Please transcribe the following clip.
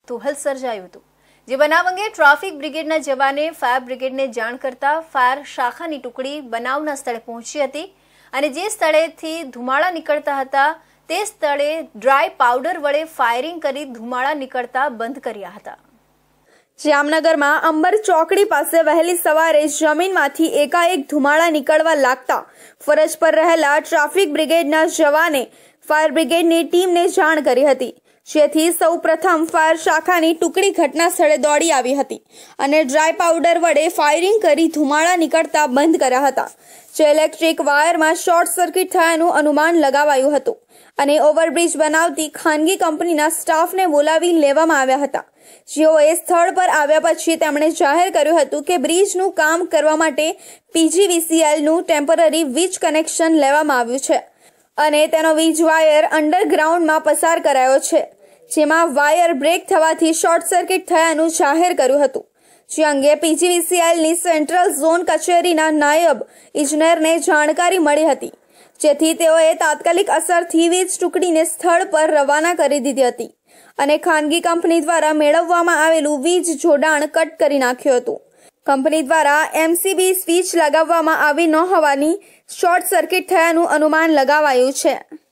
કુતૂહલ સર્જાયું હતું। જે બનાવ અંગે ટ્રાફિક બ્રિગેડના જવાને ફાયર બ્રિગેડને જાણ કરતા ફાયર શાખાની ટુકડી બનાવના સ્થળે પહોંચી હતી અને જે સ્થળેથી ધુમાડા નીકળતા હતા તે સ્થળે ડ્રાય પાવડર વડે ફાયરિંગ કરી ધુમાડા નીકળતા બંધ કર્યા હતા। જામનગરમાં અંબર ચોકડી પાસે વહેલી સવારે જમીનમાંથી એકાએક ધુમાડા નીકળવા લાગતા ફરજ પર રહેલા ટ્રાફિક બ્રિગેડના જવાને ફાયર બ્રિગેડની ટીમને જાણ કરી હતી, જેથી સૌપ્રથમ ફાયર શાખાની ટુકડી ઘટના સ્થળે દોડી આવી હતી અને ડ્રાય પાવડર વડે ફાયરિંગ કરી ધુમાડા નીકળતા બંધ કર્યા હતા, જે ઇલેક્ટ્રિક વાયરમાં શોર્ટ સર્કિટ થયાનું અનુમાન લગાવાયું હતું અને ઓવરબ્રિજ બનાવતી ખાનગી કંપનીના સ્ટાફને બોલાવી લેવામાં આવ્યા હતા, જેઓએ સ્થળ પર આવ્યા પછી તેમણે જાહેર કર્યું હતું કે બ્રિજનું કામ કરવા માટે PGVCLનું ટેમ્પરરી વીજ કનેક્શન લેવામાં આવ્યું છે અને તેનો વીજ વાયર અંડરગ્રાઉન્ડમાં પસાર કરાયો છે, જેમાં વાયર બ્રેક થવાથી શોર્ટ સર્કિટ થયાનું જાહેર કર્યું હતું, જે અંગે PGVCLની સેન્ટ્રલ ઝોન કચેરીના નાયબ ઇજનેરને જાણકારી મળી હતી, જેથી તેઓએ તાત્કાલિક અસરથી વીજ ટુકડીને સ્થળ પર રવાના કરી દીધી હતી અને ખાનગી કંપની દ્વારા મેળવવામાં આવેલું વીજ જોડાણ કટ કરી નાખ્યું હતું। કંપની દ્વારા MCB સ્વિચ લગાવવામાં આવી ન હોવાની શોર્ટ સર્કિટ થયાનું અનુમાન લગાવાયું છે।